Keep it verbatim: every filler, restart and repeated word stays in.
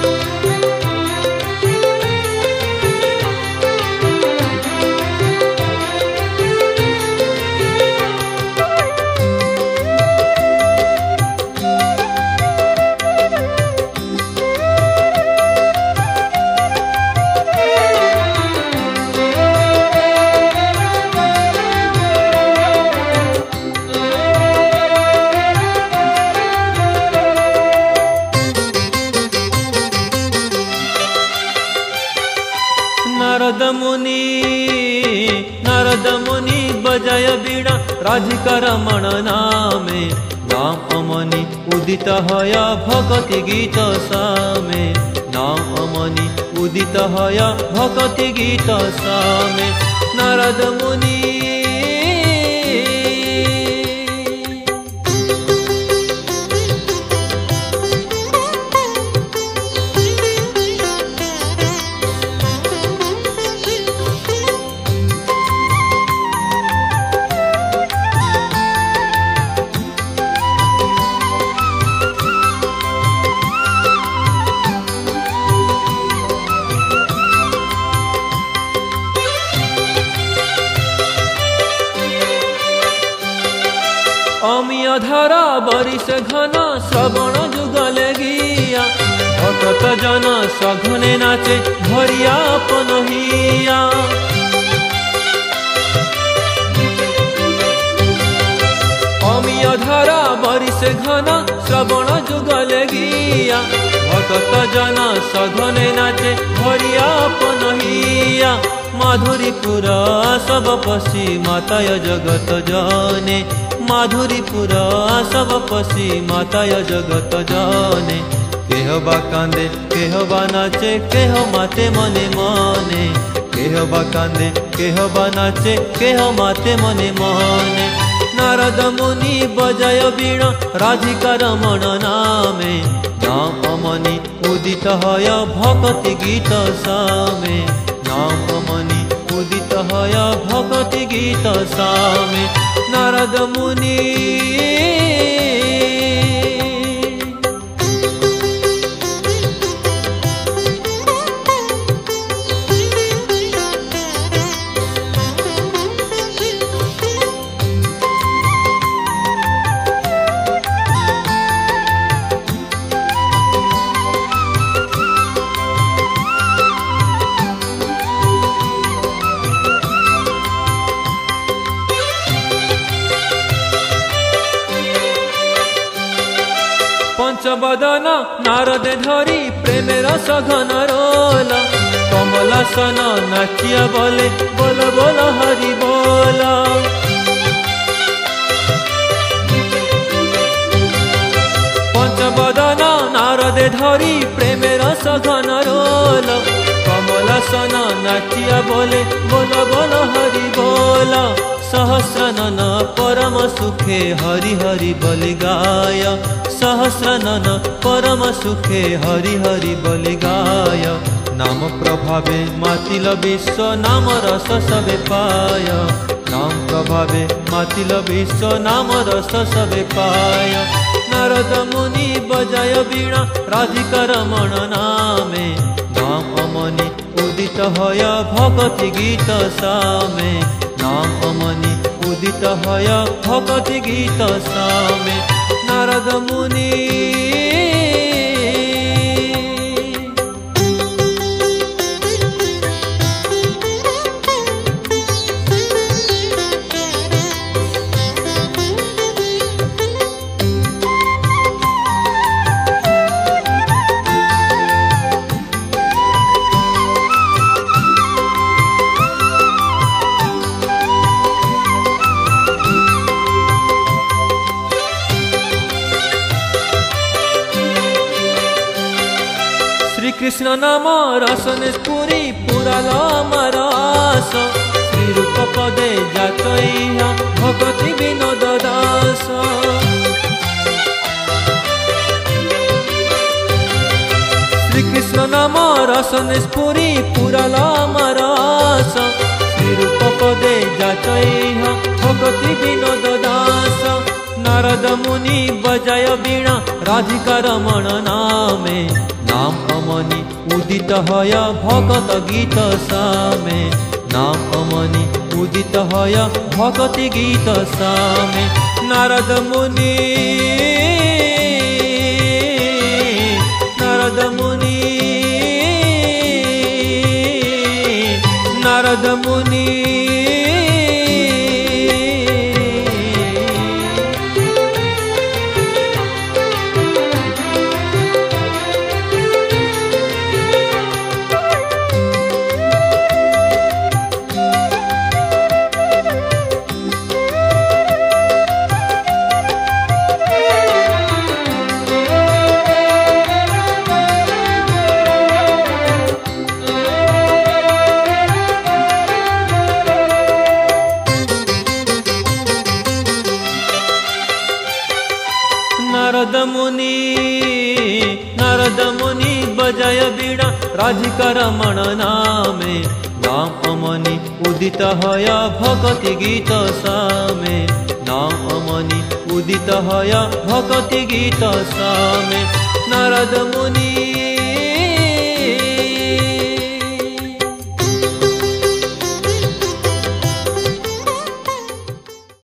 नारद मुनि नारद मुनि बजाय बीड़ा राधिका रमण नामे नाम अमनि उदित हया भक्ति गीत सामे नाम अमनि उदित हया भक्ति गीत सामे नारद मुनि अमिय धारा बरिश घन श्रवण जुगले गिया भक्त जन सघने नाचे भरिया पनहिया अमिय धारा बरिश घन श्रवण जुगले गिया भक्त जन सघने नाचे भरिया पनहिया माधुरीपुर सब पशी माताय जगत जाने माधुरीपुर सब पशी माताय जगत जाने केह बा कांदे केह बा नाचे केह माते मने मने केह बा कांदे केह बा नाचे केह माते मने मने नारद मुनि बजाय बीणा राधिका रमण नामे नाम अमनि उदित हय भक्ति गीत सामे नाम अमनि उदित हय भक्ति गीत सामे नारद मुनि पंचवदन नारद धरी प्रेमेर सघन रोल कमलासन नाचिया बोले बोल बोल हरि बोल पंचवदन नारद धरी प्रेमेर सघन रोल कमलासन नाचिया बोले बोल बोल हरि बोल सहस्रनन परम सुखे हरि हरि बलि गाय सहस्रनन परम सुखे हरि हरि बलि गाय नाम प्रभावे मातिल विश्व नाम रस सबे पाय नाम प्रभावे मातिल विश्व नाम रस सबे पाय नारद मुनि बजाय बीणा राधिका रमण नामे नाम अमनि उदित हय भक्ति गीत सामे नाम अमनि उदित हय भक्ति गीत सामे नारद मुनि कृष्ण नाम रसन स्फुरी पुराल मरास श्री रूप पदे जातइहा भगति विनोद दास श्री कृष्ण नाम रसन स्फुरी पुराल मरास श्री रूप पदे जातइहा भगति विनोद दास नारद मुनि बजाय बीणा राधिका रमण नामे नाम अमनि उदित हय भगत गीत सामे नाम अमनि उदित हय भगति गीत सामे नारद मुनि नारद मुनि नारद मुनि नारद मुनि नारद मुनि बजाय बीणा राधिका रमण नामे नाम अमनि उदित हय भगति गीत सामे नाम अमनि उदित हय भगति गीत सामे नारद मुनि